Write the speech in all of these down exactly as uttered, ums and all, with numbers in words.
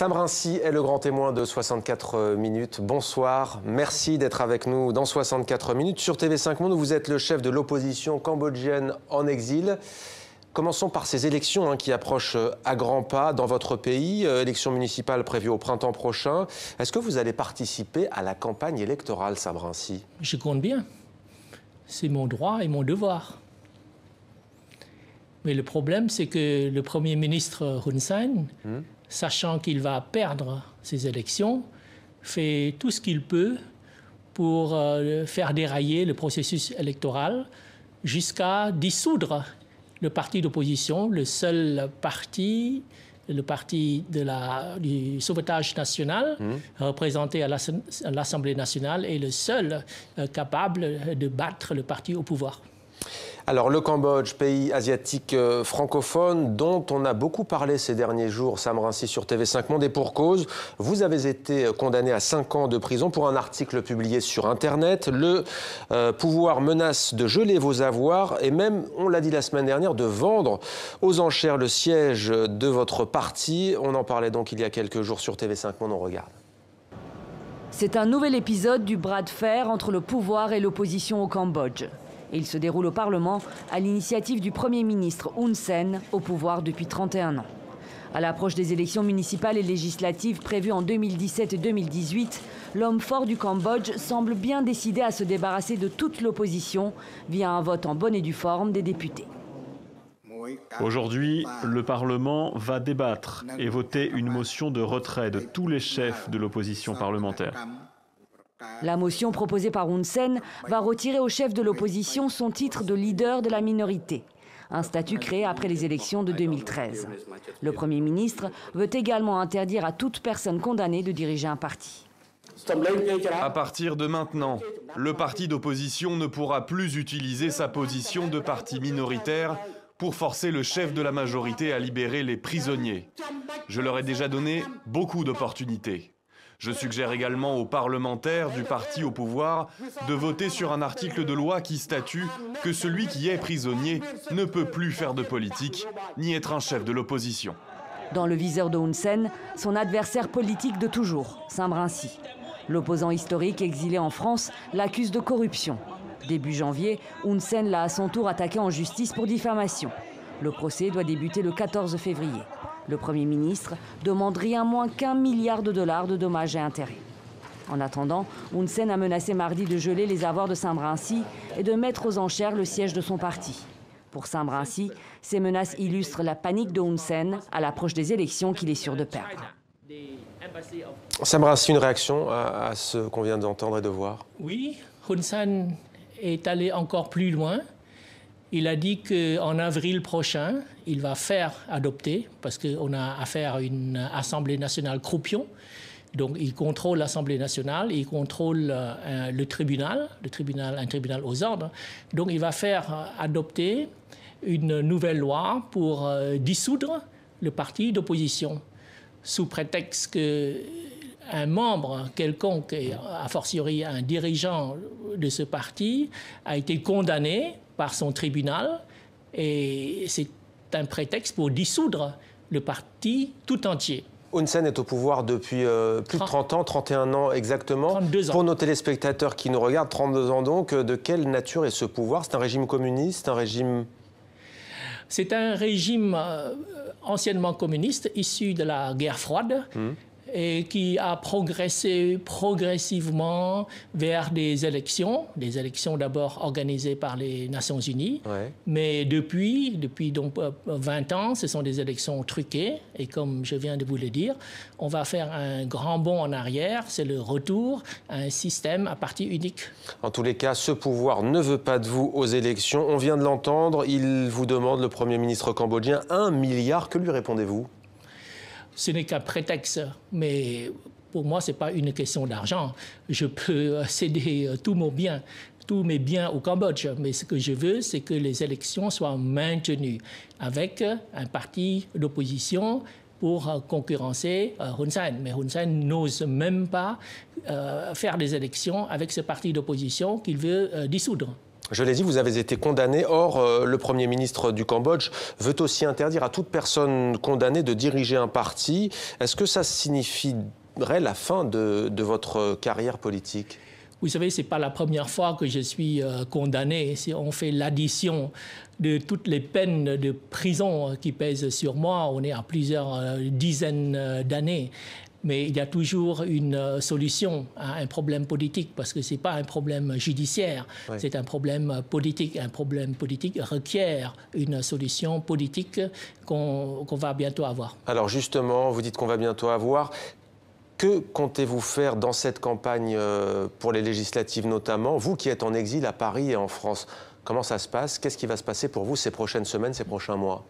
Sam Rainsy est le grand témoin de soixante-quatre minutes. Bonsoir, merci d'être avec nous dans soixante-quatre minutes. Sur T V cinq Monde, vous êtes le chef de l'opposition cambodgienne en exil. Commençons par ces élections hein, qui approchent à grands pas dans votre pays. Euh, élections municipales prévues au printemps prochain. Est-ce que vous allez participer à la campagne électorale, Sam Rainsy? Je compte bien. C'est mon droit et mon devoir. Mais le problème, c'est que le Premier ministre Hun Sen, mmh. sachant qu'il va perdre ces élections, fait tout ce qu'il peut pour euh, faire dérailler le processus électoral jusqu'à dissoudre le parti d'opposition, le seul parti, le parti de la, du sauvetage national, mmh. représenté à l'Assemblée nationale, est le seul euh, capable de battre le parti au pouvoir. Alors, le Cambodge, pays asiatique euh, francophone, dont on a beaucoup parlé ces derniers jours, Sam Rainsy sur T V cinq Monde, et pour cause, vous avez été condamné à cinq ans de prison pour un article publié sur Internet. Le euh, pouvoir menace de geler vos avoirs et même, on l'a dit la semaine dernière, de vendre aux enchères le siège de votre parti. On en parlait donc il y a quelques jours sur T V cinq Monde, on regarde. C'est un nouvel épisode du bras de fer entre le pouvoir et l'opposition au Cambodge. Et il se déroule au Parlement à l'initiative du Premier ministre Hun Sen, au pouvoir depuis trente et un ans. À l'approche des élections municipales et législatives prévues en deux mille dix-sept et deux mille dix-huit, l'homme fort du Cambodge semble bien décidé à se débarrasser de toute l'opposition via un vote en bonne et due forme des députés. Aujourd'hui, le Parlement va débattre et voter une motion de retrait de tous les chefs de l'opposition parlementaire. La motion proposée par Hun Sen va retirer au chef de l'opposition son titre de leader de la minorité, un statut créé après les élections de deux mille treize. Le Premier ministre veut également interdire à toute personne condamnée de diriger un parti. À partir de maintenant, le parti d'opposition ne pourra plus utiliser sa position de parti minoritaire pour forcer le chef de la majorité à libérer les prisonniers. Je leur ai déjà donné beaucoup d'opportunités. Je suggère également aux parlementaires du parti au pouvoir de voter sur un article de loi qui statue que celui qui est prisonnier ne peut plus faire de politique ni être un chef de l'opposition. Dans le viseur de Hun Sen, son adversaire politique de toujours, Sam Rainsy. L'opposant historique exilé en France l'accuse de corruption. Début janvier, Hun Sen l'a à son tour attaqué en justice pour diffamation. Le procès doit débuter le quatorze février. Le Premier ministre demande rien moins qu'un milliard de dollars de dommages et intérêts. En attendant, Hun Sen a menacé mardi de geler les avoirs de Sam Rainsy et de mettre aux enchères le siège de son parti. Pour Sam Rainsy, ces menaces illustrent la panique de Hun Sen à l'approche des élections qu'il est sûr de perdre. Sam Rainsy, une réaction à, à ce qu'on vient d'entendre et de voir? Oui, Hun Sen est allé encore plus loin. Il a dit qu'en avril prochain, il va faire adopter, parce qu'on a affaire à une Assemblée nationale croupion, donc il contrôle l'Assemblée nationale, il contrôle euh, le tribunal, le tribunal, un tribunal aux ordres. Donc il va faire adopter une nouvelle loi pour euh, dissoudre le parti d'opposition, sous prétexte qu'un membre quelconque, et a fortiori un dirigeant de ce parti, a été condamné par son tribunal, et c'est un prétexte pour dissoudre le parti tout entier. Hun Sen est au pouvoir depuis euh, plus de trente ans, trente et un ans exactement. trente-deux ans. Pour nos téléspectateurs qui nous regardent, trente-deux ans donc, de quelle nature est ce pouvoir? C'est un régime communiste, un régime... C'est un régime euh, anciennement communiste, issu de la guerre froide, mmh. et qui a progressé progressivement vers des élections, des élections d'abord organisées par les Nations Unies, ouais. mais depuis, depuis donc vingt ans, ce sont des élections truquées, et comme je viens de vous le dire, on va faire un grand bond en arrière, c'est le retour à un système à parti unique. En tous les cas, ce pouvoir ne veut pas de vous aux élections. On vient de l'entendre, il vous demande, le Premier ministre cambodgien, un milliard. Que lui répondez-vous ? Ce n'est qu'un prétexte, mais pour moi, ce n'est pas une question d'argent. Je peux céder tous mes biens, tous mes biens au Cambodge, mais ce que je veux, c'est que les élections soient maintenues avec un parti d'opposition pour concurrencer Hun Sen. Mais Hun Sen n'ose même pas euh, faire des élections avec ce parti d'opposition qu'il veut euh, dissoudre. Je l'ai dit, vous avez été condamné. Or, euh, le Premier ministre du Cambodge veut aussi interdire à toute personne condamnée de diriger un parti. Est-ce que ça signifierait la fin de, de votre carrière politique ? Vous savez, ce n'est pas la première fois que je suis euh, condamné. Si on fait l'addition de toutes les peines de prison qui pèsent sur moi, on est à plusieurs euh, dizaines euh, d'années. Mais il y a toujours une euh, solution à un problème politique, parce que ce n'est pas un problème judiciaire, oui. C'est un problème politique. Un problème politique requiert une solution politique qu'on qu'on va bientôt avoir. Alors justement, vous dites qu'on va bientôt avoir. Que comptez-vous faire dans cette campagne pour les législatives notamment, vous qui êtes en exil à Paris et en France? Comment ça se passe? Qu'est-ce qui va se passer pour vous ces prochaines semaines, ces prochains mois?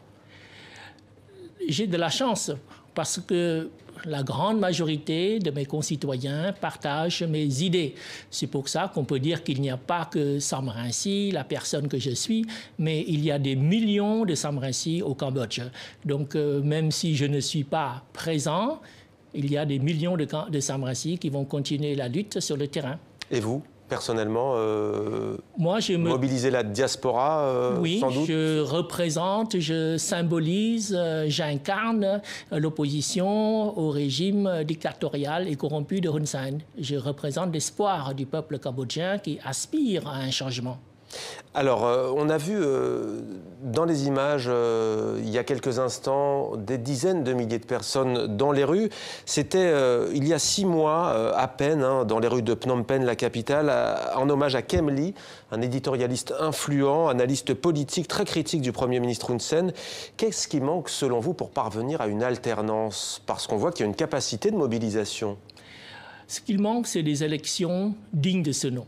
J'ai de la chance parce que la grande majorité de mes concitoyens partagent mes idées. C'est pour ça qu'on peut dire qu'il n'y a pas que Sam Rainsy, la personne que je suis, mais il y a des millions de Sam Rainsy au Cambodge. Donc euh, même si je ne suis pas présent, il y a des millions de, de Sam Rainsy qui vont continuer la lutte sur le terrain. Et vous, personnellement, euh, Moi, je me... mobiliser la diaspora, euh, oui, sans doute? Je représente, je symbolise, euh, j'incarne l'opposition au régime dictatorial et corrompu de Hun Sen. Je représente l'espoir du peuple cambodgien qui aspire à un changement. Alors, euh, on a vu euh, dans les images, euh, il y a quelques instants, des dizaines de milliers de personnes dans les rues. C'était euh, il y a six mois euh, à peine, hein, dans les rues de Phnom Penh, la capitale, à, en hommage à Kem Ly, un éditorialiste influent, analyste politique très critique du Premier ministre Hun Sen. Qu'est-ce qui manque, selon vous, pour parvenir à une alternance? Parce qu'on voit qu'il y a une capacité de mobilisation. Ce qu'il manque, c'est des élections dignes de ce nom.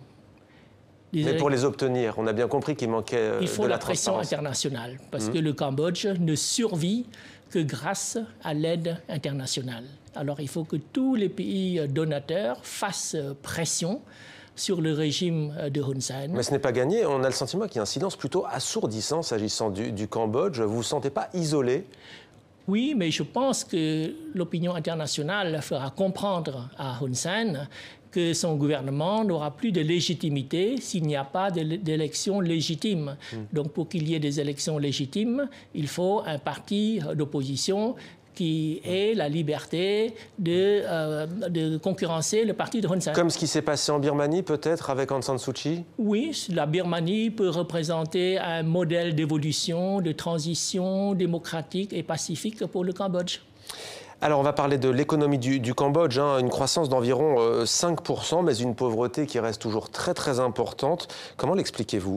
Mais pour les obtenir, on a bien compris qu'il manquait de la Il faut la, la pression internationale, parce mmh. que le Cambodge ne survit que grâce à l'aide internationale. Alors il faut que tous les pays donateurs fassent pression sur le régime de Hun Sen. Mais ce n'est pas gagné. On a le sentiment qu'il y a un silence plutôt assourdissant s'agissant du, du Cambodge. Vous ne vous sentez pas isolé? Oui, mais je pense que l'opinion internationale fera comprendre à Hun Sen que son gouvernement n'aura plus de légitimité s'il n'y a pas d'élections légitimes. Mmh. Donc, pour qu'il y ait des élections légitimes, il faut un parti d'opposition qui ait la liberté de, euh, de concurrencer le parti de Hun Sen. Comme ce qui s'est passé en Birmanie, peut-être, avec Aung San Suu Kyi? Oui, la Birmanie peut représenter un modèle d'évolution, de transition démocratique et pacifique pour le Cambodge. Alors, on va parler de l'économie du, du Cambodge, hein, une croissance d'environ euh, cinq pour cent, mais une pauvreté qui reste toujours très, très importante. Comment l'expliquez-vous?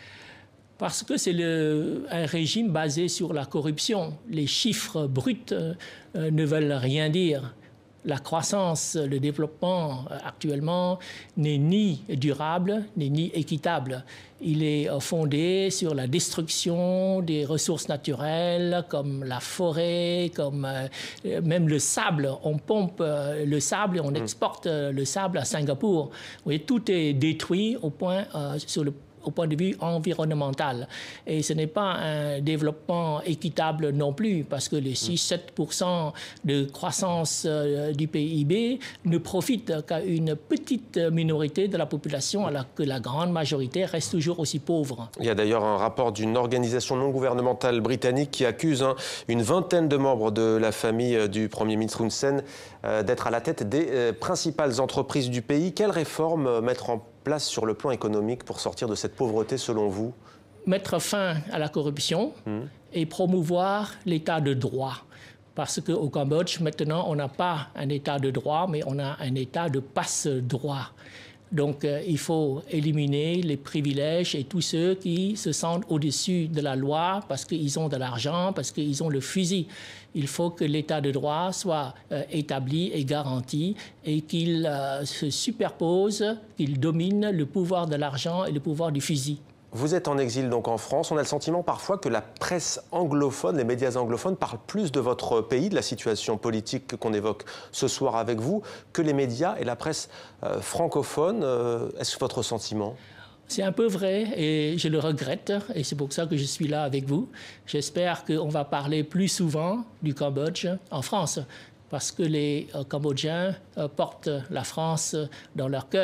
Parce que c'est un régime basé sur la corruption. Les chiffres bruts euh, ne veulent rien dire. La croissance, le développement euh, actuellement n'est ni durable, n'est ni équitable. Il est euh, fondé sur la destruction des ressources naturelles comme la forêt, comme euh, même le sable. On pompe euh, le sable et on exporte euh, le sable à Singapour. Vous voyez, tout est détruit au point, euh, sur le au point de vue environnemental. Et ce n'est pas un développement équitable non plus, parce que les six à sept pour cent de croissance euh, du P I B ne profitent qu'à une petite minorité de la population, alors que la grande majorité reste toujours aussi pauvre. Il y a d'ailleurs un rapport d'une organisation non gouvernementale britannique qui accuse hein, une vingtaine de membres de la famille du Premier ministre Hun Sen euh, d'être à la tête des euh, principales entreprises du pays. Quelles réformes euh, mettre en place sur le plan économique pour sortir de cette pauvreté, selon vous? Mettre fin à la corruption mmh. et promouvoir l'état de droit. Parce qu'au Cambodge, maintenant, on n'a pas un état de droit, mais on a un état de passe-droit. Donc, euh, il faut éliminer les privilèges et tous ceux qui se sentent au-dessus de la loi parce qu'ils ont de l'argent, parce qu'ils ont le fusil. Il faut que l'état de droit soit euh, établi et garanti et qu'il euh, se superpose, qu'il domine le pouvoir de l'argent et le pouvoir du fusil. Vous êtes en exil donc en France. On a le sentiment parfois que la presse anglophone, les médias anglophones parlent plus de votre pays, de la situation politique qu'on évoque ce soir avec vous, que les médias et la presse euh, francophone. Euh, est-ce votre sentiment ? C'est un peu vrai et je le regrette et c'est pour ça que je suis là avec vous. J'espère qu'on va parler plus souvent du Cambodge en France parce que les euh, Cambodgiens euh, portent la France dans leur cœur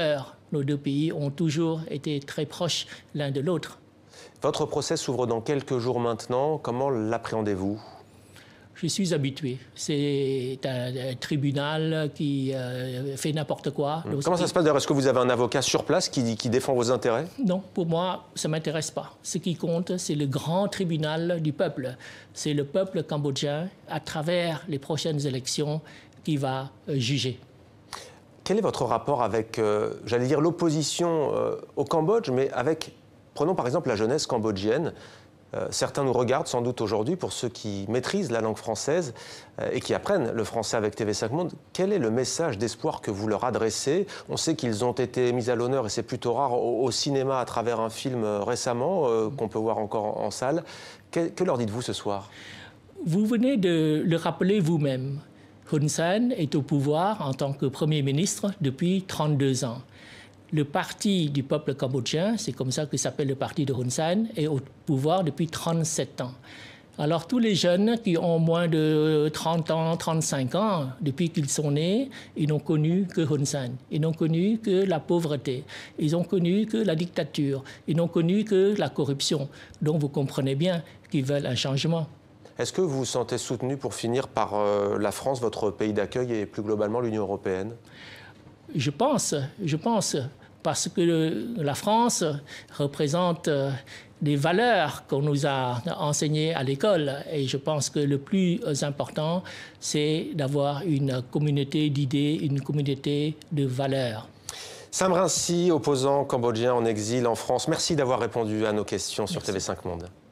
Nos deux pays ont toujours été très proches l'un de l'autre. Votre procès s'ouvre dans quelques jours maintenant. Comment l'appréhendez-vous ? Je suis habitué. C'est un, un tribunal qui euh, fait n'importe quoi. Mmh. Comment ça se passe d'ailleurs? Est-ce que vous avez un avocat sur place qui, qui défend vos intérêts? Non, pour moi, ça ne m'intéresse pas. Ce qui compte, c'est le grand tribunal du peuple. C'est le peuple cambodgien, à travers les prochaines élections, qui va euh, juger. Quel est votre rapport avec, euh, j'allais dire, l'opposition euh, au Cambodge, mais avec, prenons par exemple la jeunesse cambodgienne. Euh, certains nous regardent sans doute aujourd'hui, pour ceux qui maîtrisent la langue française euh, et qui apprennent le français avec T V cinq Monde. Quel est le message d'espoir que vous leur adressez? On sait qu'ils ont été mis à l'honneur, et c'est plutôt rare, au, au cinéma à travers un film euh, récemment, euh, qu'on peut voir encore en, en salle. Que, que leur dites-vous ce soir? Vous venez de le rappeler vous-même. Hun Sen est au pouvoir en tant que Premier ministre depuis trente-deux ans. Le parti du peuple cambodgien, c'est comme ça que s'appelle le parti de Hun Sen, est au pouvoir depuis trente-sept ans. Alors tous les jeunes qui ont moins de trente ans, trente-cinq ans, depuis qu'ils sont nés, ils n'ont connu que Hun Sen. Ils n'ont connu que la pauvreté. Ils n'ont connu que la dictature. Ils n'ont connu que la corruption. Donc vous comprenez bien qu'ils veulent un changement. Est-ce que vous vous sentez soutenu pour finir par euh, la France, votre pays d'accueil, et plus globalement l'Union européenne? Je pense, je pense, parce que la France représente des valeurs qu'on nous a enseignées à l'école. Et je pense que le plus important, c'est d'avoir une communauté d'idées, une communauté de valeurs. Sam Rainsy, opposant cambodgien en exil en France, merci d'avoir répondu à nos questions sur T V cinq Monde.